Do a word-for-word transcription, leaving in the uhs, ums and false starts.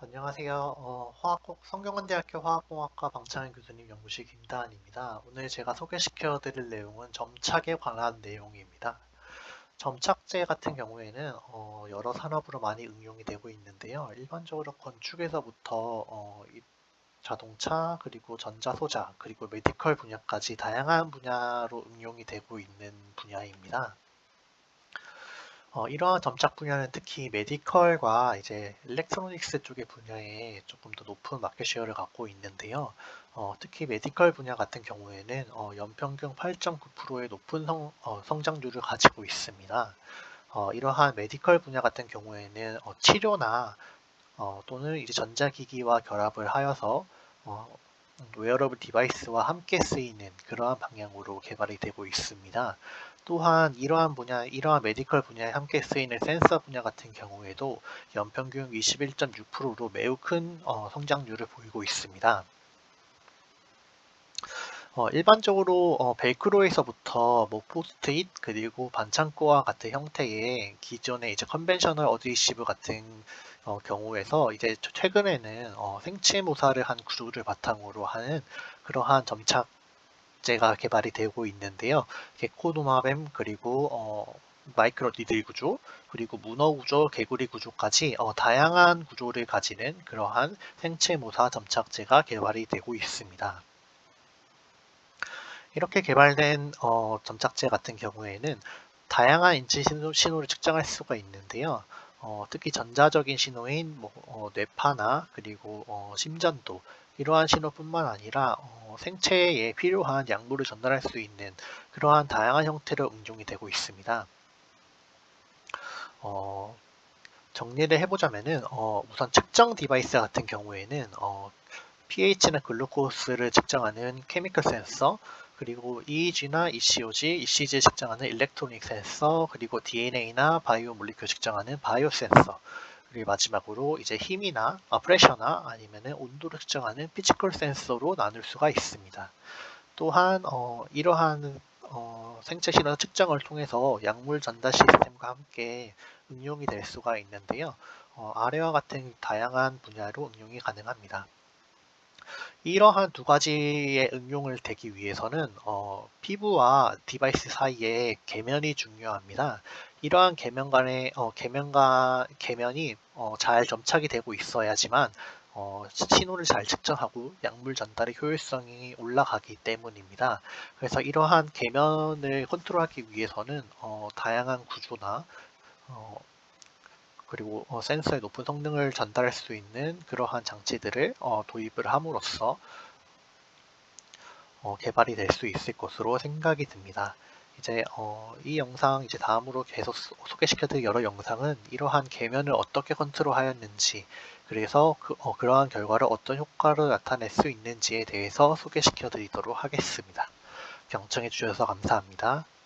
안녕하세요. 어, 화학, 성균관대학교 화학공학과 방창현 교수님 연구실 김다한입니다. 오늘 제가 소개시켜 드릴 내용은 점착에 관한 내용입니다. 점착제 같은 경우에는 어, 여러 산업으로 많이 응용이 되고 있는데요. 일반적으로 건축에서부터 어, 이 자동차, 그리고 전자소자, 그리고 메디컬 분야까지 다양한 분야로 응용이 되고 있는 분야입니다. 어, 이러한 점착 분야는 특히 메디컬과 이제 일렉트로닉스 쪽의 분야에 조금 더 높은 마켓 쉐어를 갖고 있는데요. 어, 특히 메디컬 분야 같은 경우에는 어, 연평균 팔 점 구 퍼센트의 높은 성, 어, 성장률을 가지고 있습니다. 어, 이러한 메디컬 분야 같은 경우에는 어, 치료나 어, 또는 이제 전자기기와 결합을 하여서 어, 웨어러블 디바이스와 함께 쓰이는 그러한 방향으로 개발이 되고 있습니다. 또한 이러한 분야, 이러한 메디컬 분야에 함께 쓰이는 센서 분야 같은 경우에도 연평균 이십일 점 육 퍼센트로 매우 큰 어, 성장률을 보이고 있습니다. 어, 일반적으로 어, 벨크로에서부터 뭐 포스트잇 그리고 반창고와 같은 형태의 기존의 이제 컨벤셔널 어드히시브 같은 어, 경우에서 이제 최근에는 어, 생체 모사를 한 구조를 바탕으로 하는 그러한 점착제가 개발이 되고 있는데요. 게코도마뱀 그리고 어, 마이크로 니들 구조 그리고 문어 구조, 개구리 구조까지 어, 다양한 구조를 가지는 그러한 생체 모사 점착제가 개발이 되고 있습니다. 이렇게 개발된 어, 점착제 같은 경우에는 다양한 인체 신호, 신호를 측정할 수가 있는데요. 어, 특히 전자적인 신호인 뭐, 어, 뇌파나 그리고 어, 심전도 이러한 신호뿐만 아니라 어, 생체에 필요한 약물을 전달할 수 있는 그러한 다양한 형태로 응용이 되고 있습니다. 어, 정리를 해보자면은 어, 우선 측정 디바이스 같은 경우에는 어, 피에이치나 글루코스를 측정하는 케미컬 센서, 그리고 이이지나 이씨오지, 이씨지를 측정하는 일렉트로닉 센서, 그리고 디엔에이나 바이오 몰리큘 측정하는 바이오 센서, 그리고 마지막으로 이제 힘이나 아, 프레셔나 아니면은 온도를 측정하는 피지컬 센서로 나눌 수가 있습니다. 또한 어, 이러한 어, 생체 신호 측정을 통해서 약물 전달 시스템과 함께 응용이 될 수가 있는데요. 어, 아래와 같은 다양한 분야로 응용이 가능합니다. 이러한 두 가지의 응용을 되기 위해서는 어, 피부와 디바이스 사이에 계면이 중요합니다. 이러한 계면 간의 어, 계면과 계면이 어, 잘 점착이 되고 있어야지만 어, 신호를 잘 측정하고 약물 전달의 효율성이 올라가기 때문입니다. 그래서 이러한 계면을 컨트롤하기 위해서는 어, 다양한 구조나 어, 그리고 어, 센서의 높은 성능을 전달할 수 있는 그러한 장치들을 어, 도입을 함으로써 어, 개발이 될 수 있을 것으로 생각이 듭니다. 이제 어, 이 영상 이제 다음으로 계속 소- 소개시켜드릴 여러 영상은 이러한 계면을 어떻게 컨트롤하였는지, 그래서 그, 어, 그러한 결과를 어떤 효과를 나타낼 수 있는지에 대해서 소개시켜드리도록 하겠습니다. 경청해 주셔서 감사합니다.